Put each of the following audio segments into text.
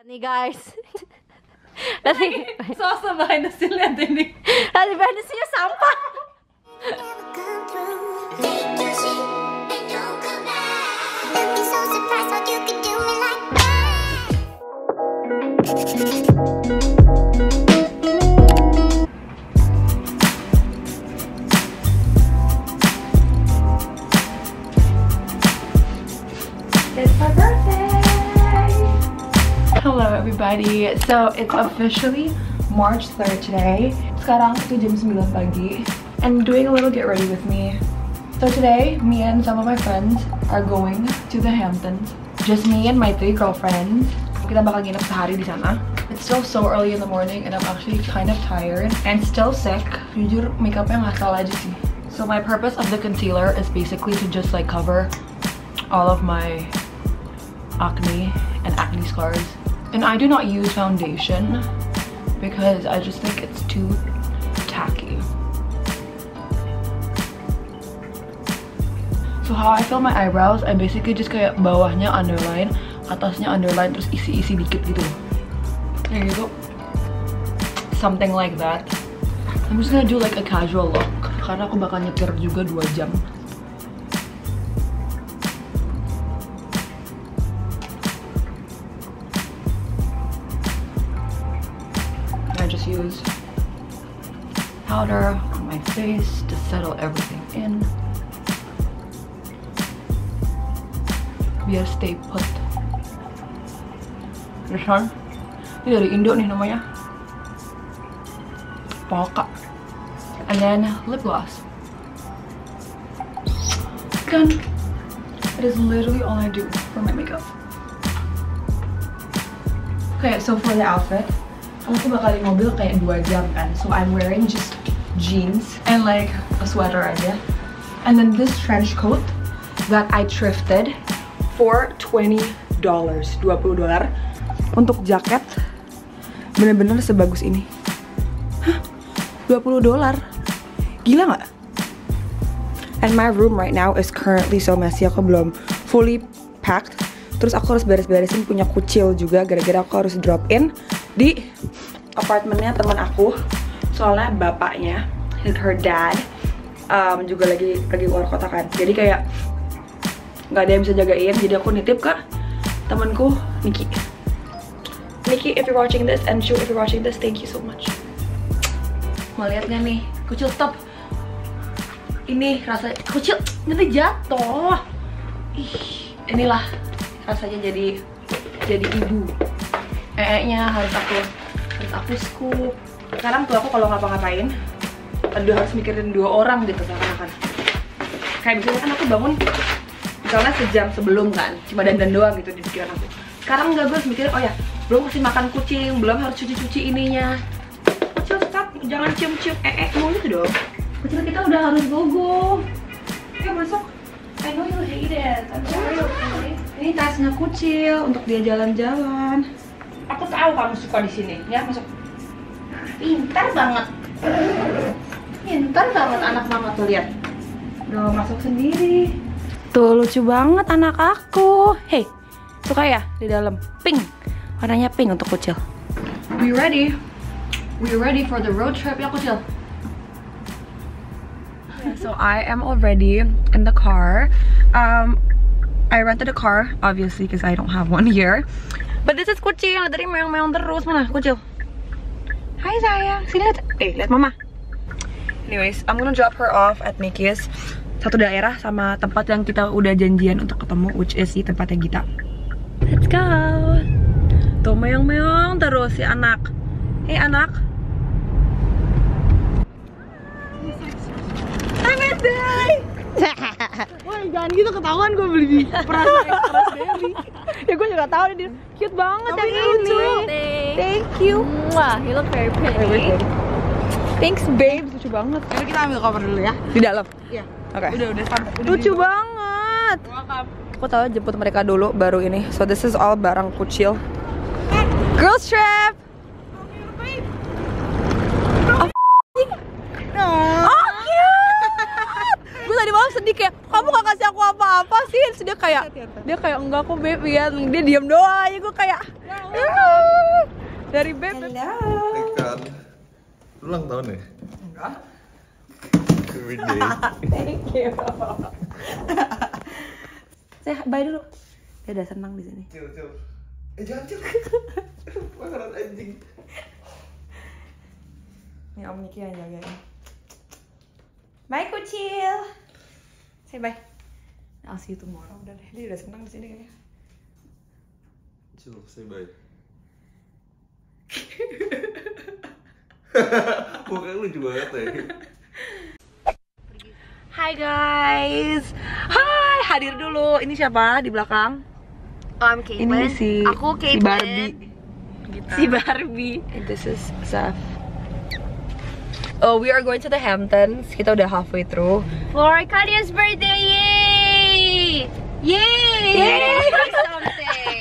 Nih guys. Nanti Sosok behind the scene lihat ini. nanti behind the scene-nya sampah. It's my birthday! Hello everybody. So it's officially March 3rd today. Sekarang itu jam 9 pagi. And doing a little get ready with me. So today, me and some of my friends are going to the Hamptons. Just me and my 3 girlfriends. Kita bakal nginep sehari di sana. It's still so early in the morning and I'm actually kind of tired and still sick. Jujur, makeupnya ngasal aja sih. So my purpose of the concealer is basically to just like cover all of my acne and acne scars. And I do not use foundation because I just think it's too tacky. So how I fill my eyebrows, I basically just kayak bawahnya underline, atasnya underline, terus isi-isi dikit gitu. Kayak gitu. Something like that. I'm just gonna do like a casual look karena aku bakal nyetir juga 2 jam. I just use powder on my face to settle everything in. Biar stay put. This one, ini dari Indo nih namanya. Polka. And then lip gloss. Done. That is literally all I do for my makeup. Okay, so for the outfit, aku bakal di mobil kayak 2 jam kan. So I'm wearing just jeans and like a sweater aja. And then this trench coat that I thrifted for $20. $20. Untuk jaket bener-bener sebagus ini. Hah? $20? Gila nggak? And my room right now is currently so messy. Aku belum fully packed. Terus aku harus beres-beresin punya kucil juga gara-gara aku harus drop in di apartemennya teman aku. Soalnya bapaknya, her dad, juga lagi pergi keluar kota kan. Jadi kayak nggak ada yang bisa jagain. Jadi aku nitip ke temanku Nikki. Nikki, if you're watching this, and Shu, if you're watching this, thank you so much. Mau lihat nggak nih? Kucil stop. Ini rasa kucil nanti jatuh. Ih, inilah rasanya jadi ibu. Nya harus aku scoop. Sekarang tuh aku kalau ngapa-ngapain, harus mikirin 2 orang gitu seakan-akan. Kayak misalnya kan aku bangun misalnya sejam sebelum kan, cuma dandan doang gitu di pikiran aku. Sekarang nggak, gue harus mikirin, oh ya, belum kasih makan kucing, belum harus cuci-cuci ininya. Kucil stop, jangan cium-cium mulu tuh dong. Kucil kita udah harus gogo. Ayo masuk. I know you hate it. I'm sorry, okay? Ini tasnya kucil untuk dia jalan-jalan. Aku tahu kamu suka di sini, ya masuk. Pintar banget. Pintar banget anak mama tuh, lihat. Udah masuk sendiri. Tuh lucu banget anak aku. Hey, suka ya di dalam? Pink. Warnanya pink untuk kucil. We ready? We ready for the road trip ya kucil? So I am already in the car. I rented a car, obviously, because I don't have one here. But this is kucil. Dari meong-meong terus. Mana kucil? Hai sayang. Sini lihat. Lihat mama. Anyways, I'm gonna drop her off at Nikki's. Satu daerah sama tempat yang kita udah janjian untuk ketemu, which is di tempatnya Gita. Let's go. Tuh meong-meong terus si anak. Hey anak. Day. Wah, jangan gitu, ketahuan gue beli perasa extra berry. Ya gue juga tahu dia cute banget yang ini. Thank you. Wah, you look very pretty. Thanks babe, lucu banget. Yaudah, kita ambil cover dulu ya. Di dalam. Iya. Oke. Udah sampai. Lucu banget. Welcome. Aku tahu jemput mereka dulu baru ini. So this is all barang kucil. Girls trip. Oh cute. Gue tadi malam sedih kayak kamu gak kasih aku apa-apa sih. Terus dia kayak enggak kok babe ya. Dia diam doang aja. Gue kayak Dari Beb. Ikan. Ulang tahun ya? Enggak. Happy birthday. Thank you. Saya bye dulu. Dia udah senang di sini. Cil. Jangan cil. Makanan anjing. Ini Om Niki yang jagain. Bye kucil. Say bye. I'll see you tomorrow. Udah deh, dia udah senang di sini kayaknya. Cil, say bye. Muka lucu banget ya. Hai guys. Hai, hadir dulu. Ini siapa di belakang? I'm Caitlin. Ini si Aku si Caitlin. Barbie. Si Barbie. And this is Saf. Oh, we are going to the Hamptons. Kita udah halfway through. For Kalia's birthday! Yay! Yay! Something.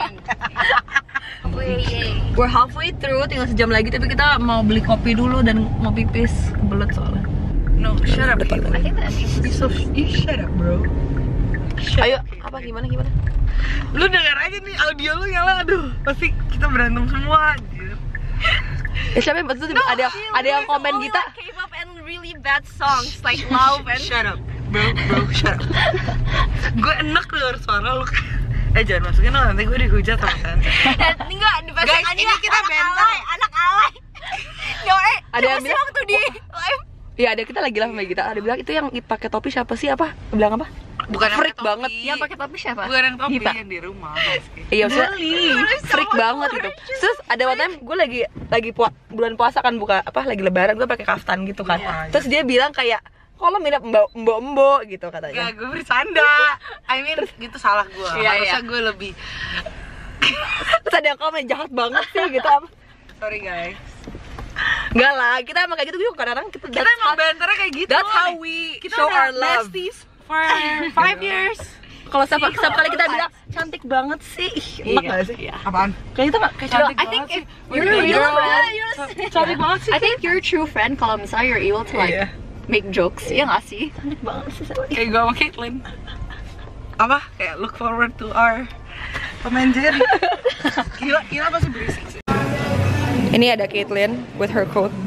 Yay! We're halfway through, tinggal sejam lagi. Tapi kita mau beli kopi dulu dan mau pipis. Kebelet soalnya. No, shut up. Depan. I think that means You shut up, bro. Ayo, apa gimana? lu denger aja nih audio lu nyala, aduh pasti kita berantem semua anjir. Siapa yang betul ada yang komen kita. K-pop and really bad songs like Love and Shut up, bro, shut up. gue enak denger suara lu. Jangan masukin lo, nanti gue dihujat sama Tante. Enggak, di Guys, ini kita bentar. Anak alay. Ada yang bilang waktu di live. Iya, ada kita lagi lah sama kita. Ada bilang itu yang pakai topi siapa sih? Apa? Bilang apa? Bukan yang Freak pakai topi. banget. Yang pakai topi siapa? Bukan yang topi, Hita. yang di rumah. Iya, maksudnya freak banget gitu. Terus ada one time gue lagi bulan puasa kan, buka apa lagi lebaran, gue pakai kaftan gitu kan. Terus dia bilang kayak, "Kok lo minat mbok gitu," katanya. Gak, gue bercanda. I mean, gitu salah gue. Harusnya gue lebih. Terus ada yang komen jahat banget sih gitu apa? Sorry guys. Enggak lah, kita emang kayak gitu juga kadang-kadang kita Emang banternya kayak gitu. That's how we kita show udah our love. besties for 5 years. Kalau setiap kali kita bilang cantik banget sih, enak gak sih? Apaan? Kayak itu kayak cantik I banget think sih. if you're a real friend, Cantik banget sih. I think you're a true friend kalau misalnya you're able to like make jokes, ya nggak sih? Cantik banget sih. Kayak gue sama Caitlin. Apa? Kayak look forward to our Tom and Jerry. Gila pasti berisik sih. Ini ada Caitlin with her coat.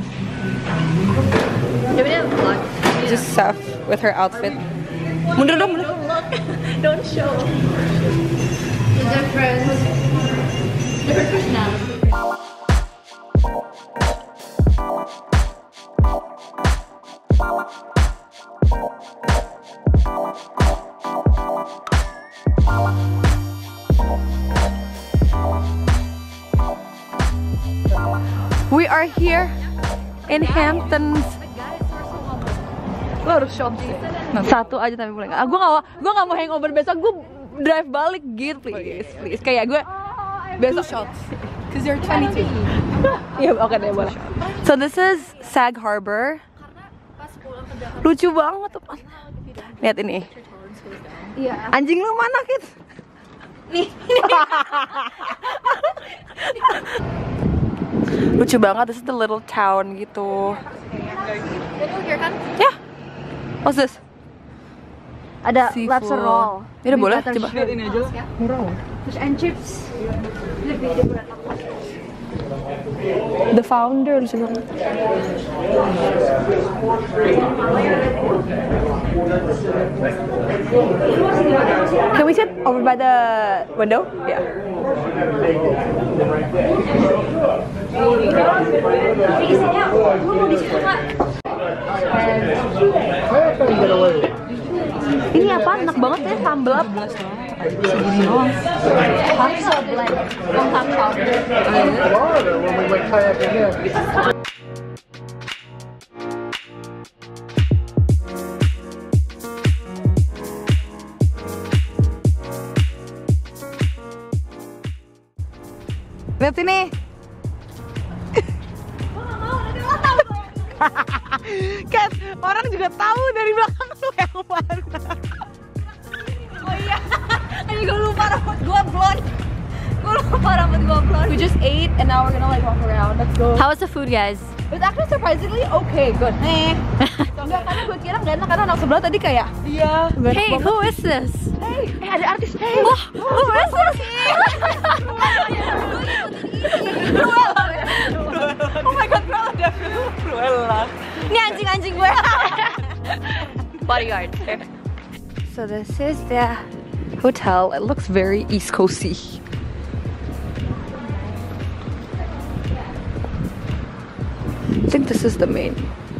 Just Saf with her outfit. Mundur dong, mundur. Don't show. They're friends. Different personality. We are here in Hamptons. Lo harus shop sih. Satu aja tapi boleh nggak? Gue nggak mau hangover besok. Gue drive balik gitu, please. Kayak gue besok shots. Cause you're 22. Iya, oke deh, boleh. So this is Sag Harbor. Lucu banget tuh. Lihat ini. Iya. Anjing lu mana, Kit? Nih. Lucu banget, this is the little town gitu. Here kan? Ya. What's this? Ada Seafood. lobster roll. Ya udah, boleh, coba. Ini aja lah. Fish and chips. The founder lucu banget. Can we sit over by the window? Yeah. Ini apa? Enak banget ya, sambal apa? Segini doang. So blend. Compound powder. Lihat sini. Kan orang juga tahu dari belakang tuh yang mana. Oh iya. Tadi gue lupa rambut gue blonde. We just ate and now we're gonna like walk around. Let's go. How was the food, guys? It's actually surprisingly okay, good. Enggak, karena gue kira nggak enak karena anak sebelah tadi kayak iya. Hey, who is this? Hey, ada artis. Hey, Who is this? Ini anjing-anjing gue. Bodyguard. So this is the hotel. It looks very East Coasty. I think this is the main.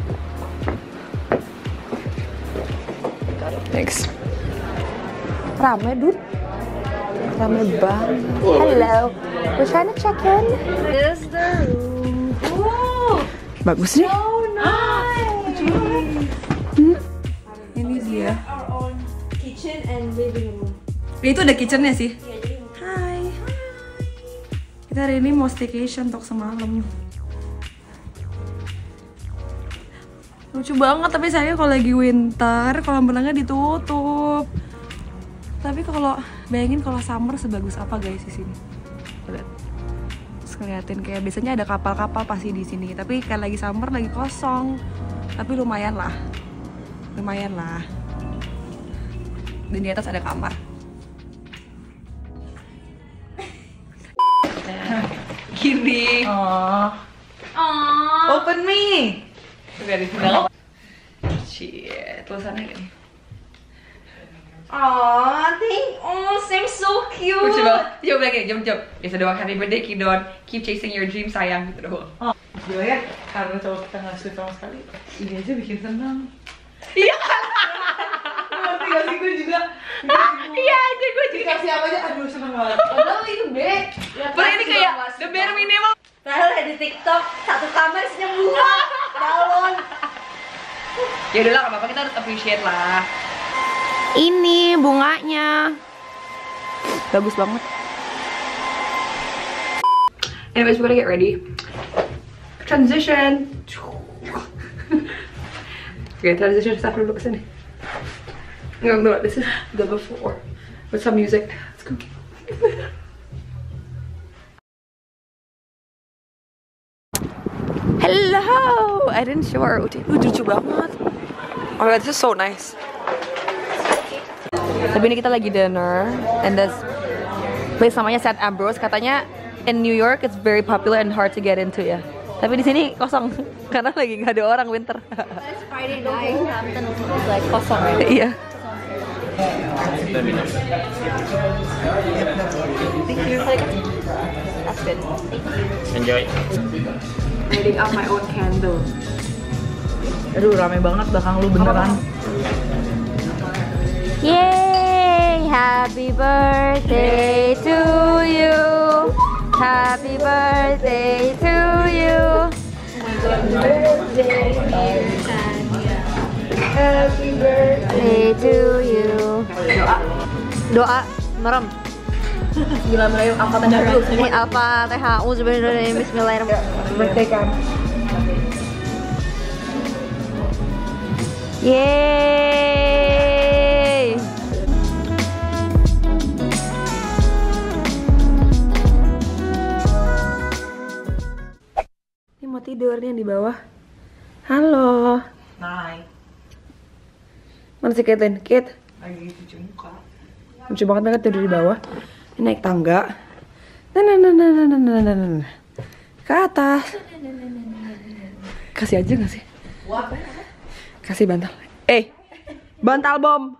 Thanks. Rame, dude. Rame banget. Hello. We're trying to check in. This is the room. Oh, Bagus nih. so nice. Ini dia. Our own kitchen and living room. Itu ada kitchennya sih. Iya, jadi Hai. Kita hari ini mau staycation untuk semalam. Lucu banget, tapi saya kalau lagi winter kolam renangnya ditutup. Tapi kalau bayangin kalau summer sebagus apa guys di sini. Lihat. Terus ngeliatin kayak biasanya ada kapal-kapal pasti di sini, tapi kayak lagi summer lagi kosong. Tapi lumayan lah. Lumayan lah. Dan di atas ada kamar. Gini. Oh. Open me. Dari dalam. Shit, tulisannya gini. seems so cute. Coba lagi, jom. Biasa doang happy birthday Kidon. Keep chasing your dream sayang gitu doang. Oh, gila ya, karena cowok kita nggak suka sama sekali. Ini aja bikin senang. Iya. Ngerti gak sih, gue juga. Iya aja gue juga. Dikasih apa aja, aduh seneng banget. Padahal itu be. Per ini kayak the bare minimum. Padahal di TikTok satu kamar isinya bunga, balon. Ya udah lah, gak apa-apa, kita harus appreciate lah. Ini bunganya. Bagus banget. Anyways, we gotta get ready. Transition. Okay, transition stuff dulu kesini. No, this is the before. With some music. Let's go. Hello! I didn't show our OT. Lucu banget. Oh my god, this is so nice. Tapi ini kita lagi dinner, and this place namanya St. Ambrose. Katanya in New York it's very popular and hard to get into ya. Tapi di sini kosong karena lagi nggak ada orang winter. It's Friday night, Hampton is like kosong. Iya. Thank you. That's good. Enjoy. Lighting up my own candle. Aduh, rame banget belakang lu beneran. Yay! Happy birthday to you. Happy birthday to you. Happy birthday to you. Doa merem. Bismillahirrahmanirrahim. Al-Fatihah dulu. Ini Al-Fatihah. Bismillahirrahmanirrahim. Birthday kan. Yeay. Ini mau tidur nih yang di bawah. Halo. Naik. Mana si Caitlin? Kit. Lagi cuci muka. Lucu banget tidur di bawah. Ini naik tangga. Nah. Ke atas. Kasih aja gak sih? Kasih bantal. Bantal bom.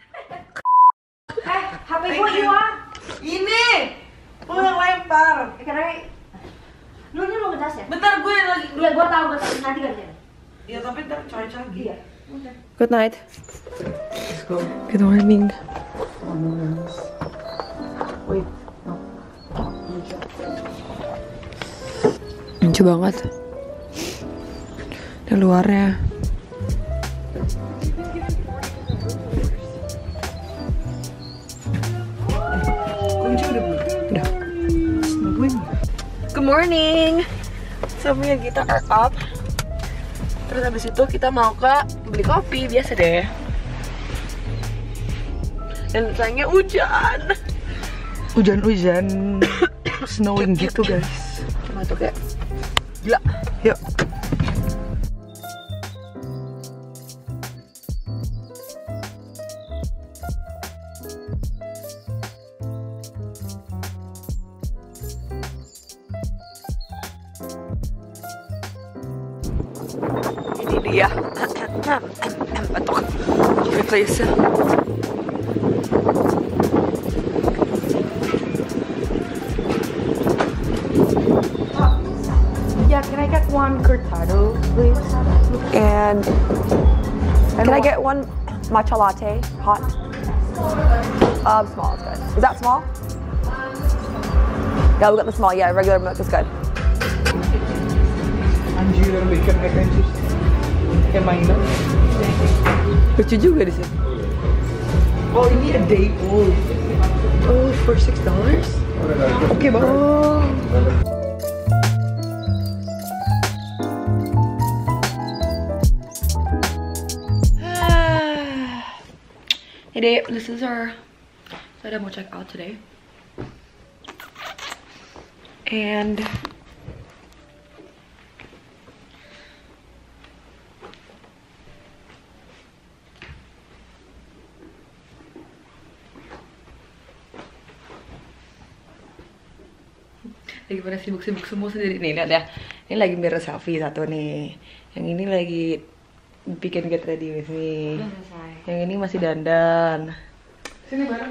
HP gua hilang. Ini! Lu yang lempar. Karena lu ini mau ngedas ya? Bentar, gue yang lagi. Iya, gua tahu nanti kerja. Ya tapi ntar charge lagi. Iya. Good night. Let's go. Good morning. Wait. Lucu banget. Di luarnya. Kunci udah belum? Udah. Nungguin. Good morning. Sampai kita are up. Terus habis itu kita mau ke beli kopi biasa deh. Dan sayangnya hujan. Hujan-hujan. Snowing gitu guys. Cuma tuh kayak gila. Yuk. dia. Batuk. Please. Yeah, can I get one cortado, please? And can I get one matcha latte, hot? Small is good. Is that small? Yeah, we got the small. Yeah, regular milk is good. Anjir, bacon mac and cheese. Kayak mainan. Lucu juga di sini. Oh, ini a day old. Oh, for $6? Oke banget. Oh. Hey, this is our. So I'm gonna check out today. And lagi pada sibuk-sibuk semua sendiri nih, lihat ya. Ini lagi mirror selfie satu nih. Yang ini lagi bikin get ready with me. Yang ini masih dandan. Sini bareng.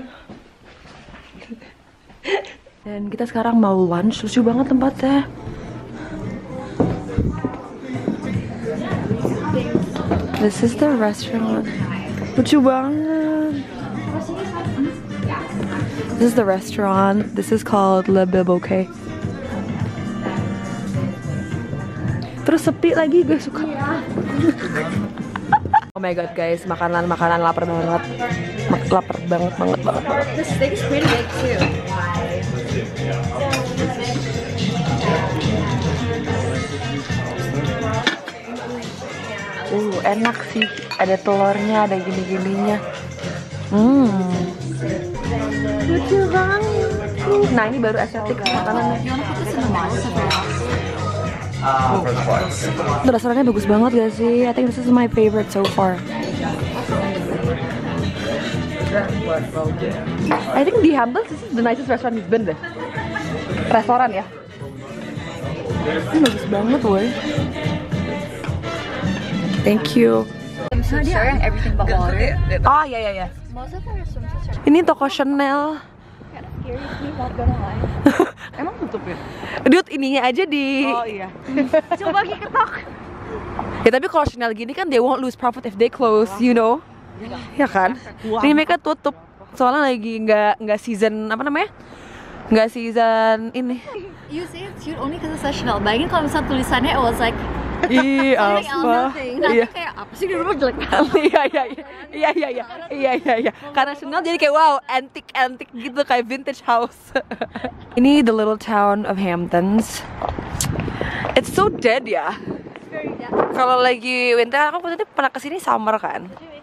Dan kita sekarang mau lunch, lucu banget tempatnya. This is the restaurant. Lucu banget. This is the restaurant. This is called Le Biboquet. Terus sepi lagi, gue suka. Oh my god guys, makanan lapar banget. Lapar banget. This steak is pretty big too. Enak sih. Ada telurnya, ada gini-gininya. Lucu banget. Nah, ini baru estetik makanannya. Itu restorannya bagus banget gak sih? I think this is my favorite so far. I think di Hamptons this is the nicest restaurant we've been deh. Restoran ya. Ini bagus banget woy. Thank you. Swimsuits and everything but water. Oh ya. Most of them are swimsuits. Ini toko Chanel. Kind of scary to me, not gonna lie. Emang tutup ya? Dude, ininya aja di. Oh iya. Coba ketok. Ya tapi kalau Chanel gini kan they won't lose profit if they close, you know. Ya kan? Ini mereka tutup. Soalnya lagi nggak season apa namanya? Nggak season ini. You say it's cute only because it's a Chanel. Bayangin kalau misalnya tulisannya it was like Ih, something else, apa? nothing. Nanti Iya. kayak apa sih di rumah jelek banget. Iya. Karena Chanel jadi kayak wow, antik gitu kayak vintage house. Ini the little town of Hamptons. It's so dead ya. Kalau lagi winter, aku tadi pernah kesini summer kan.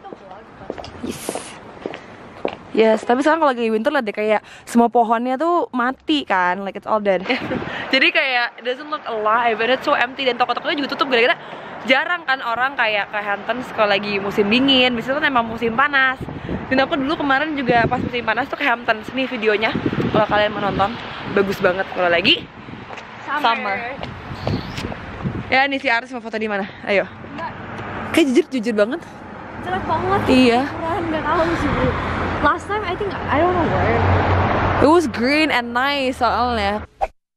Yes, tapi sekarang kalau lagi winter lah deh kayak semua pohonnya tuh mati kan, like it's all dead. Jadi kayak it doesn't look alive, and it's so empty dan toko-tokonya juga tutup gara-gara jarang kan orang kayak ke Hamptons kalau lagi musim dingin, biasanya kan emang musim panas. Dan aku dulu kemarin juga pas musim panas tuh ke Hamptons, nih videonya kalau kalian mau nonton, bagus banget kalau lagi summer. Ya nih si Aris mau foto di mana? Ayo. Kayak jujur banget. Jelek banget. Iya. Nggak tahu sih. Last time I think I don't know where. It was green and nice soalnya.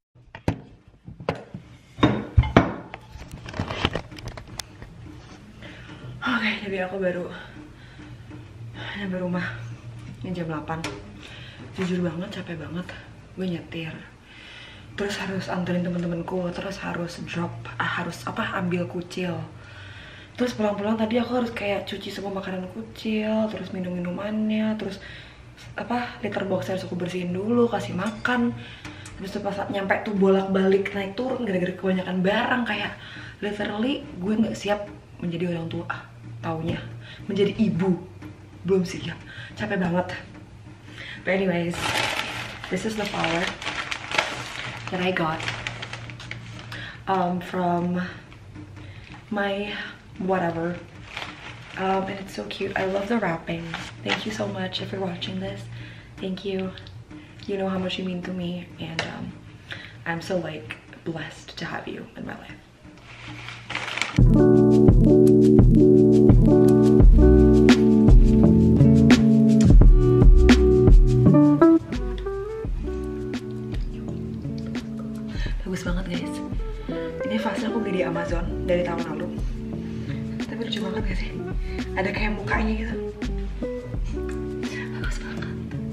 Oke, jadi aku baru nyampe rumah. Ini jam 8. Jujur banget capek banget. Gue nyetir. Terus harus anterin temen-temenku, terus harus ambil kucil. Terus pulang-pulang tadi aku harus kayak cuci semua makanan kucil, terus minum-minumannya, terus litter box harus aku bersihin dulu, kasih makan. Terus pas nyampe tuh bolak-balik naik turun gara-gara kebanyakan barang, kayak literally gue nggak siap menjadi orang tua. Taunya menjadi ibu belum siap, capek banget. But anyways, this is the flower that I got from my whatever, and it's so cute. I love the wrapping. Thank you so much if you're watching this. Thank you. You know how much you mean to me, and I'm so like blessed to have you in my life. Bagus banget guys. Ini vase aku beli di Amazon dari tahun lalu. Tapi lucu banget gak sih? Ada kayak mukanya gitu. Bagus banget.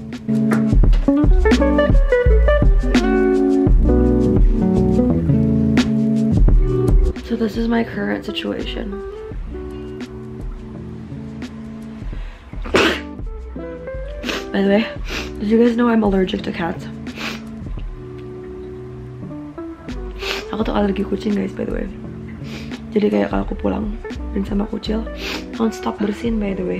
So this is my current situation. By the way, did you guys know I'm allergic to cats? Aku tuh alergi kucing guys, by the way. Jadi kayak kalau aku pulang dan sama kucil, don't stop bersihin by the way.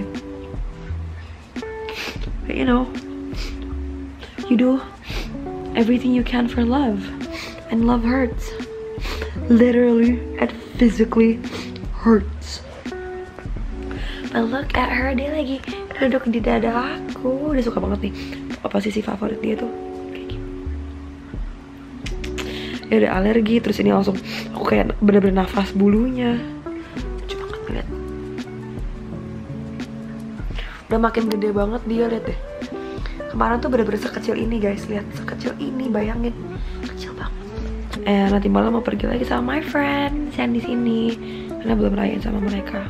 But you know, you do everything you can for love, and love hurts. Literally and physically hurts. But look at her, dia lagi duduk di dada aku. Dia suka banget nih. Posisi favorit dia tuh kayak gitu. Dia udah alergi, terus ini langsung aku kayak bener-bener nafas bulunya. Lucu banget lihat. Udah makin gede banget dia, lihat deh. Kemarin tuh bener-bener sekecil ini guys, lihat sekecil ini, bayangin kecil banget. Nanti malam mau pergi lagi sama my friends yang di sini karena belum rayain sama mereka.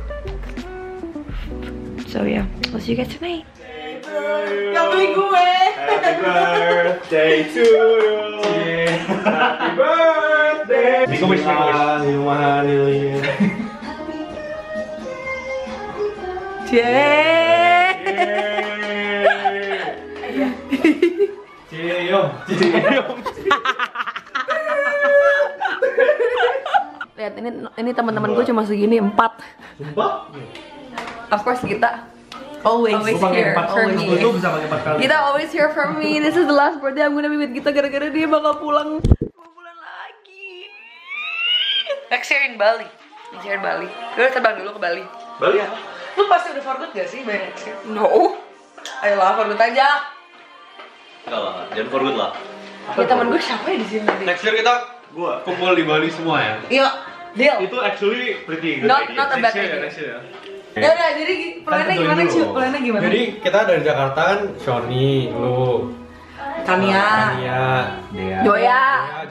So yeah, I'll see you guys tonight. Yang beli gue. Happy birthday to you. Happy birthday. Make a wish. Lihat ini teman-teman gue cuma segini 4. Sumpah? Of course kita always here for me. Kita always here for me. This is the last birthday I'm gonna be with Gita gara-gara dia bakal pulang 2 bulan lagi. Next year in Bali. Next year in Bali. Gue terbang dulu ke Bali. Bali ya? Lu pasti udah for good gak sih by next year? No. Ayolah for good aja. Enggak lah, jangan for good lah. Ya teman gue siapa ya di sini nanti? Next year kita kumpul di Bali semua ya. Iya, deal. Itu actually pretty good. Not a bad idea. Next year ya. Ya udah, jadi plannya gimana Cu? Plannya gimana? Jadi kita dari Jakarta kan Shoni, lu, Tania, Dea, Joya,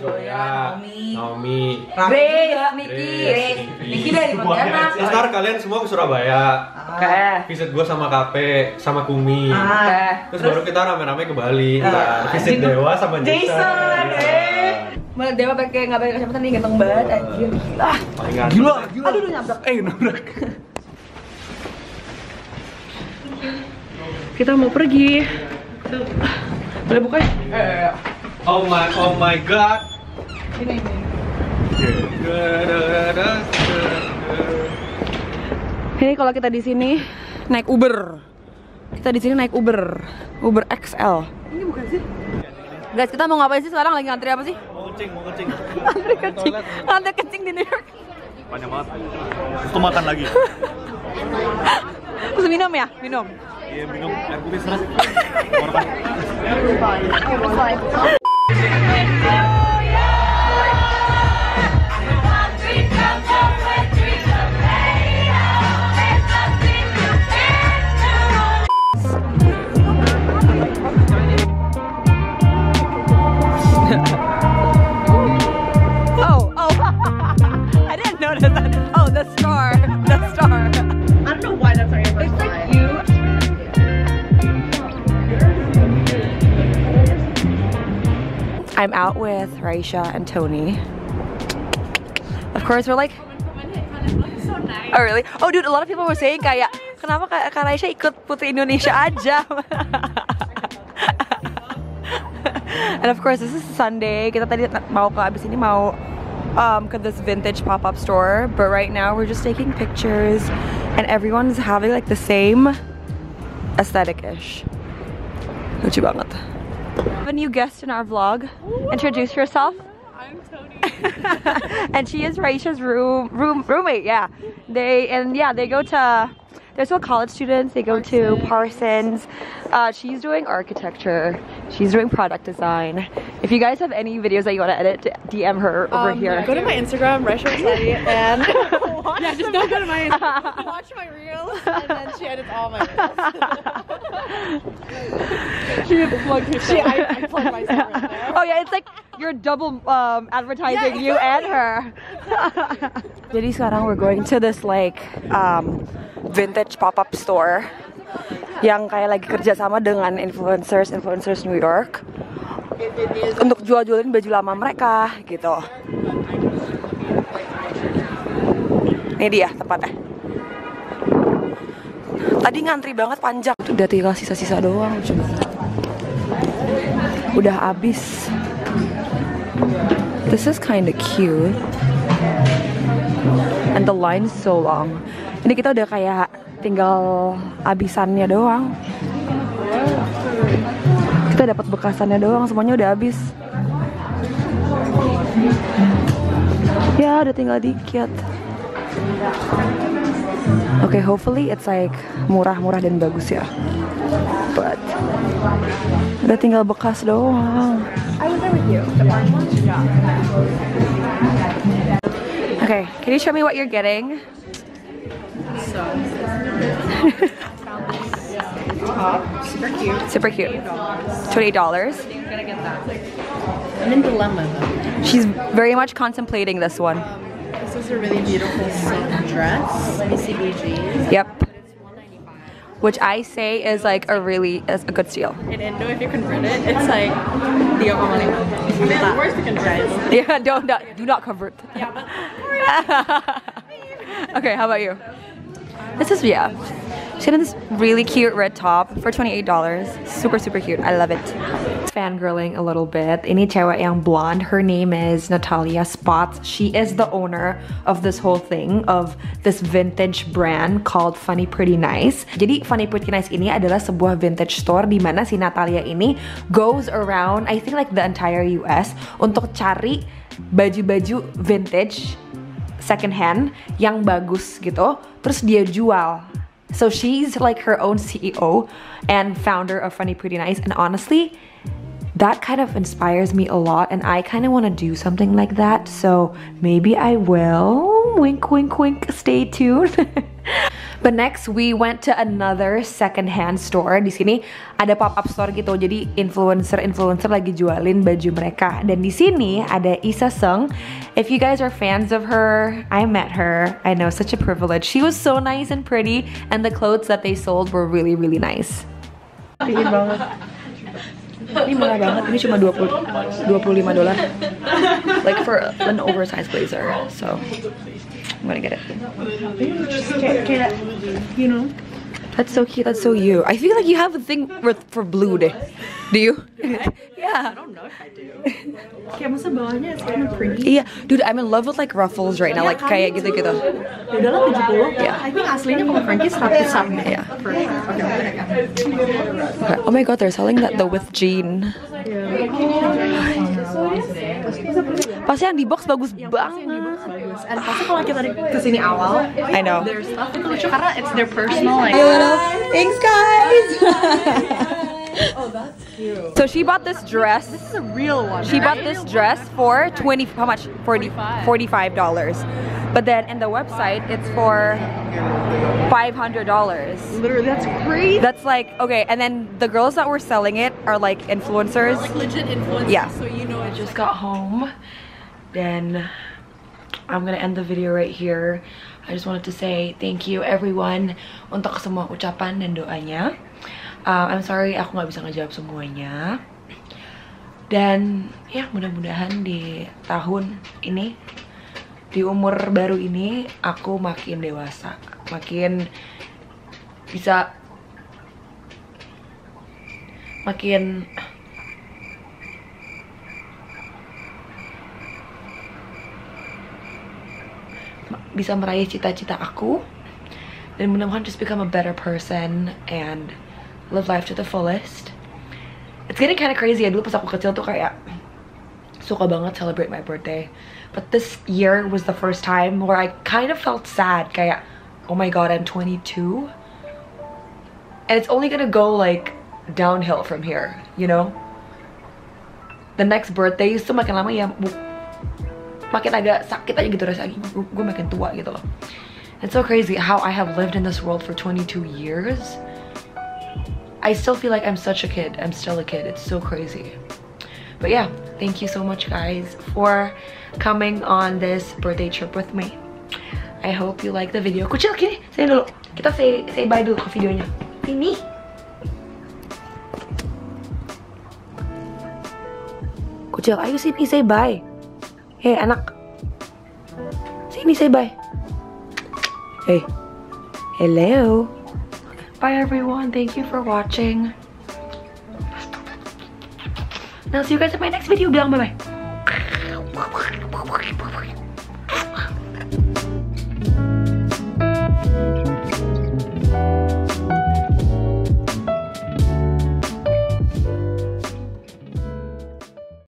Naomi, Grace, Niki. Niki dari Pontianak. Ntar kalian semua ke Surabaya, Oke. visit gue sama Kape, sama Kumi. Terus baru kita rame-rame ke Bali, ntar visit Dewa sama Jason. Malah Dewa pakai nggak pakai kacamata nih, ganteng banget anjir. Gila. Gila. Aduh nabrak. Nabrak. Kita mau pergi. Boleh buka ya? Oh my god. Ini. Ini kalau kita di sini naik Uber. Kita di sini naik Uber XL. Ini bukan sih? Guys, kita mau ngapain sih sekarang? Lagi ngantri apa sih? Mau kencing. Ngantri kencing di New York. Panjang banget. Terus makan lagi. Terus minum ya? Minum. Iya, minum air putih serat. I didn't notice that. Oh, the star. I don't know why that's our first time. I'm out with Raisha and Tony. Of course, we're like. Oh really? Oh dude, a lot of people were saying kayak kenapa Kak Raisha ikut Putri Indonesia aja? And of course, this is Sunday. Kita tadi mau abis ini mau ke this vintage pop-up store, but right now we're just taking pictures, and everyone's having like the same aesthetic-ish. Lucu banget. A new guest in our vlog. Introduce yourself. I'm Tony. And she is Raisha's roommate. Yeah, they go to. They're still college students. They go to Parsons. She's doing architecture. She's doing product design. If you guys have any videos that you want to edit, DM her over here. Go to my Instagram, Raisha Masadi, and watch. Yeah, just don't go to my watch my reels, and then she edits all my reels. She plugged herself. I plugged myself right there. Oh yeah, it's like you're double advertising you and her. Jadi sekarang we're going to this like vintage pop-up store yang kayak lagi kerja sama dengan influencers New York untuk jual-jualin baju lama mereka gitu. Ini dia tempatnya. Tadi ngantri banget panjang. Udah tinggal sisa-sisa doang. Udah habis. This is kinda cute. And the line is so long. Ini kita udah kayak tinggal abisannya doang. Kita dapat bekasannya doang, semuanya udah habis. Ya, udah tinggal dikit. Okay, hopefully it's like murah-murah dan bagus ya. But udah tinggal bekas doang. Okay, can you show me what you're getting? Top, super cute. Super cute. $28. I'm gonna get that. I'm in dilemma though. She's very much contemplating this one. This is a really beautiful silk dress. BCBG. Yep. Which I say is like a good steal. In Indo, if you convert it, it's like the money. Where's the convert? Yeah, do not convert. Yeah, but okay, how about you? This is She had this really cute red top for $28. Super cute. I love it. Fangirling a little bit. Ini cewek yang blonde. Her name is Natalia Spots. She is the owner of this whole thing, of this vintage brand called Funny Pretty Nice. Jadi Funny Pretty Nice ini adalah sebuah vintage store di mana si Natalia ini goes around, I think like the entire US untuk cari baju-baju vintage second hand yang bagus gitu. Terus dia jual. So she's like her own CEO and founder of Funny Pretty Nice, and honestly, that kind of inspires me a lot, and I kind of want to do something like that, so maybe I will. Wink, wink, wink, stay tuned. But next, we went to another second-hand store. Di sini ada pop-up store gitu, jadi influencer lagi jualin baju mereka. Dan di sini ada Isa Sung. If you guys are fans of her, I met her. I know, such a privilege. She was so nice and pretty, and the clothes that they sold were really nice. Pingin banget. Ini murah banget. Ini cuma $25. Like for an oversized blazer. So I'm gonna get it. Kayak, you know. That's so cute. That's so you. I feel like you have a thing for blue deh. Do you? Yeah. I don't know if I do. Kayak masa bawahnya it's kind of pretty. Yeah, dude, I'm in love with like ruffles right now. Like kayak gitu-gitu. Udah lah 70. Yeah. I think aslinya kalau Frankie 100-an. Yeah. Okay. Okay. Oh my god, they're selling the with jean. Pasti yang di box bagus banget. Bagus. And pasti kalau kita kesini awal, I know. their stuff itu lucu karena it's their personal like. Thanks guys. Oh, that's cute. So she bought this dress. This is a real one. She bought this dress for how much? $45. But then in the website it's for $500. Literally, that's crazy. That's like, okay, and then the girls that were selling it are like influencers. Like legit influencers. Yeah. So you know, I just got home. Then I'm gonna end the video right here. I just wanted to say thank you everyone untuk semua ucapan dan doanya. I'm sorry aku nggak bisa ngejawab semuanya. Dan ya mudah-mudahan di tahun ini, di umur baru ini, aku makin dewasa, makin bisa, makin bisa meraih cita-cita aku, dan mudah-mudahan just become a better person and live life to the fullest. It's getting kind of crazy ya, dulu pas aku kecil tuh kayak suka banget celebrate my birthday, but this year was the first time where I kind of felt sad, kayak oh my god, I'm 22 and it's only gonna go like downhill from here, you know. The next birthdays tuh makin lama ya makin agak sakit aja gitu rasanya. Gue makin tua gitu loh. It's so crazy how I have lived in this world for 22 years. I still feel like I'm such a kid. I'm still a kid. It's so crazy. But yeah, thank you so much guys for coming on this birthday trip with me. I hope you like the video. Kucil, gini, say dulu. Kita say bye dulu ke videonya. Sini. Kucil, ayo sini say bye. Hey anak. Sini say bye. Hey. Hello. Bye everyone. Thank you for watching. Now see you guys in my next video. Bilang bye-bye.